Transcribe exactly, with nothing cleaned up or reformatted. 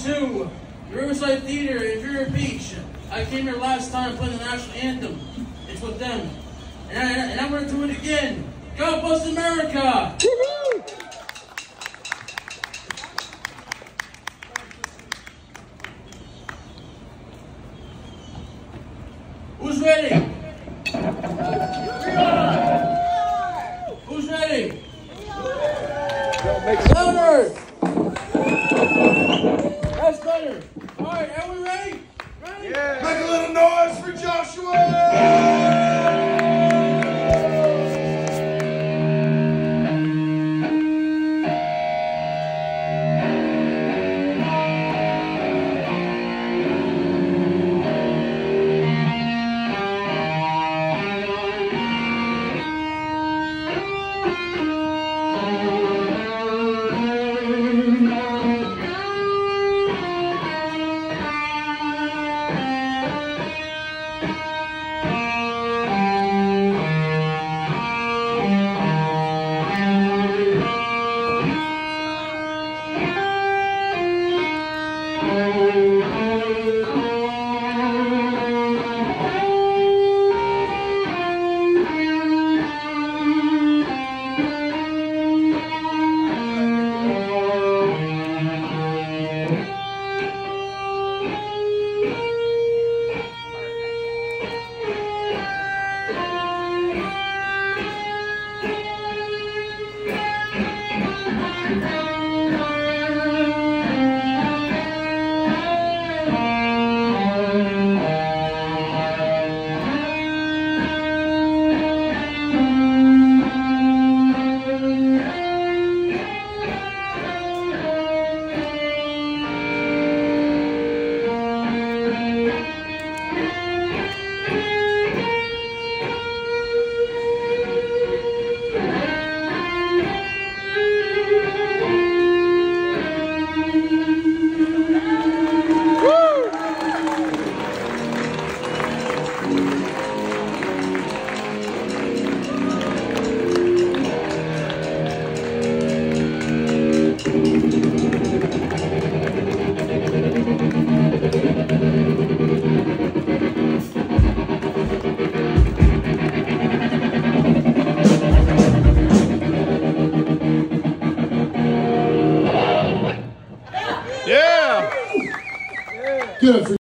to Riverside Theater in Vero Beach. I came here last time playing the national anthem. It's with them. And, I, and I'm going to do it again. God bless America! Who's ready? Who's ready? Louder! That's better. All right, are we ready? Ready? Yeah. Make a little noise for Joshua! Yeah! Good.